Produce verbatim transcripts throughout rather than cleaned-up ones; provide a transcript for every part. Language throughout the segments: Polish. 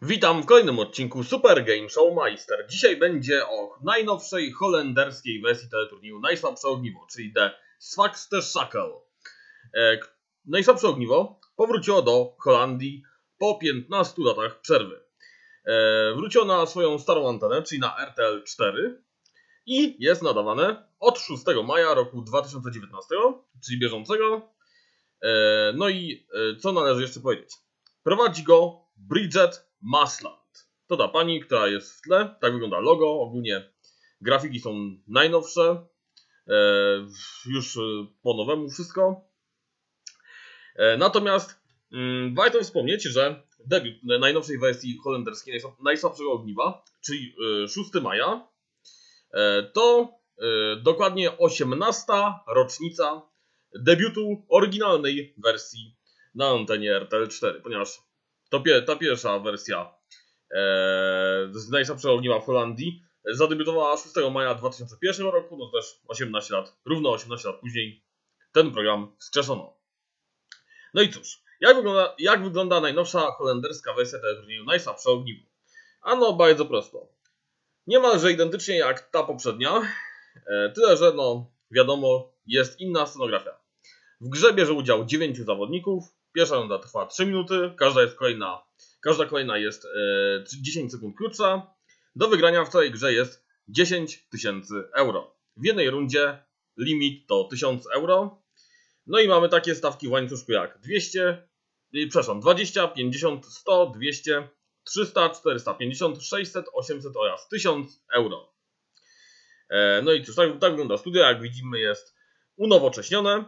Witam w kolejnym odcinku Super Game Show Meister. Dzisiaj będzie o najnowszej holenderskiej wersji teleturnieju Najsłabsze Ogniwo, czyli The Zwakste Schakel. E, najsłabsze ogniwo powróciło do Holandii po piętnastu latach przerwy. E, wróciło na swoją starą antenę, czyli na R T L cztery i jest nadawane od szóstego maja roku dwa tysiące dziewiętnastego, czyli bieżącego. E, no i e, co należy jeszcze powiedzieć? Prowadzi go Bridget Maasland. To ta pani, która jest w tle. Tak wygląda logo. Ogólnie grafiki są najnowsze. E, już po nowemu wszystko. E, natomiast mm, warto wspomnieć, że debiut najnowszej wersji holenderskiej Najsłabszego Ogniwa, czyli e, szóstego maja, e, to e, dokładnie osiemnasta rocznica debiutu oryginalnej wersji na antenie R T L cztery, ponieważ to ta pierwsza wersja e, z Najsłabszego Ogniwa w Holandii zadebiutowała szóstego maja dwa tysiące pierwszego roku, no też osiemnaście lat, równo osiemnaście lat później ten program wskrzeszono. No i cóż, jak wygląda, jak wygląda najnowsza holenderska wersja teleturnieju Najsłabsze Ogniwo? Ano bardzo prosto. Niemalże identycznie jak ta poprzednia, e, tyle że no wiadomo, jest inna scenografia. W grze bierze udział dziewięciu zawodników. Pierwsza runda trwa trzy minuty, każda jest kolejna, każda kolejna jest e, dziesięć sekund krótsza. Do wygrania w całej grze jest dziesięć tysięcy euro. W jednej rundzie limit to tysiąc euro. No i mamy takie stawki w łańcuszku jak dwieście, przepraszam, dwadzieścia, pięćdziesiąt, sto, dwieście, trzysta, czterysta pięćdziesiąt, sześćset, osiemset oraz tysiąc euro. E, no i cóż, tak, tak wygląda studio, jak widzimy jest unowocześnione.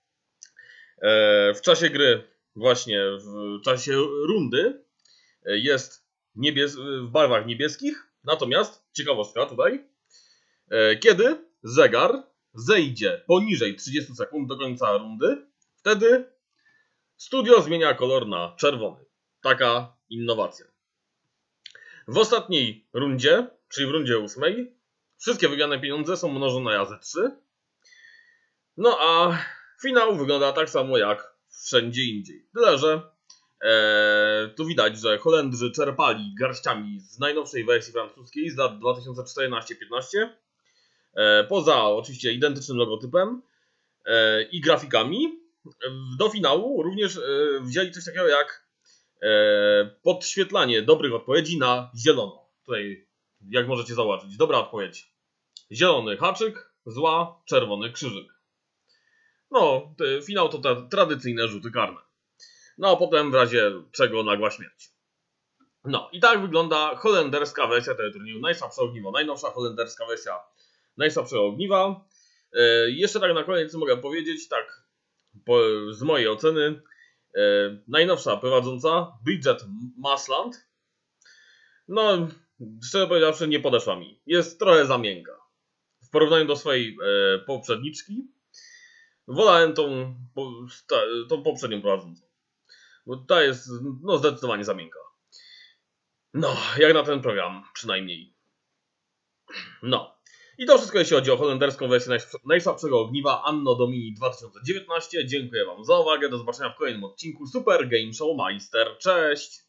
W czasie gry, właśnie w czasie rundy jest niebies w barwach niebieskich, natomiast ciekawostka tutaj, kiedy zegar zejdzie poniżej trzydziestu sekund do końca rundy, wtedy studio zmienia kolor na czerwony. Taka innowacja. W ostatniej rundzie, czyli w rundzie ósmej, wszystkie wygrane pieniądze są mnożone razy trzy. No a finał wygląda tak samo jak wszędzie indziej. Tyle, że e, tu widać, że Holendrzy czerpali garściami z najnowszej wersji francuskiej z lat dwa tysiące czternasty piętnaście. E, poza oczywiście identycznym logotypem e, i grafikami, do finału również e, wzięli coś takiego jak e, podświetlanie dobrych odpowiedzi na zielono. Tutaj, jak możecie zauważyć, dobra odpowiedź. Zielony haczyk, zła, czerwony krzyżyk. No, finał to te tradycyjne rzuty karne. No a potem w razie czego nagła śmierć. No i tak wygląda holenderska wersja teleturnieju Najsłabsze Ogniwo. Najnowsza holenderska wersja Najsłabszego Ogniwa. E, jeszcze tak na koniec mogę powiedzieć, tak po, z mojej oceny, e, najnowsza prowadząca Bridget Maasland, no szczerze powiedziawszy nie podeszła mi. Jest trochę za miękka. W porównaniu do swojej e, poprzedniczki wolałem tą, tą poprzednią prowadzącą. Bo ta jest no, zdecydowanie za miękka. No, jak na ten program przynajmniej. No. I to wszystko jeśli chodzi o holenderską wersję Najsłabszego Ogniwa Anno Domini dwa tysiące dziewiętnaście. Dziękuję wam za uwagę. Do zobaczenia w kolejnym odcinku Super Game Show Meister. Cześć!